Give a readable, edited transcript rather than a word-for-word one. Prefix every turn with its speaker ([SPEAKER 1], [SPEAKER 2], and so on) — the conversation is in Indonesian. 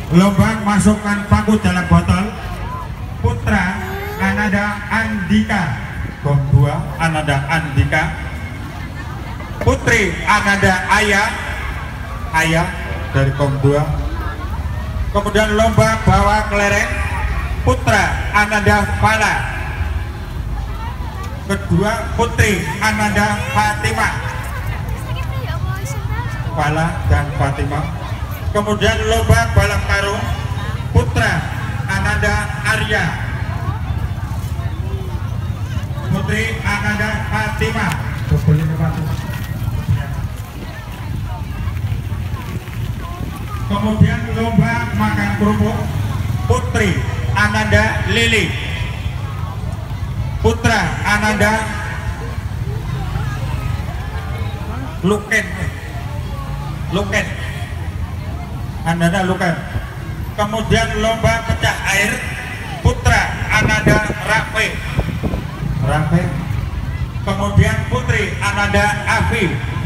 [SPEAKER 1] lomba masukkan paku dalam botol, putra Ananda Andika, kom 2 Ananda Andika, putri Ananda Ayah dari kom 2. Kemudian lomba bawa kelereng, putra Ananda Fala, kedua putri Ananda Fatimah, Fala dan Fatimah. Kemudian lomba balap karung, putra Ananda Arya, putri Ananda Fatimah. Kemudian lomba makan kerupuk, putri Ananda Lili, putra Ananda Luken, Ananda Luken. Kemudian lomba pecah air, putra Ananda Rafe. Kemudian putri Ananda Afi.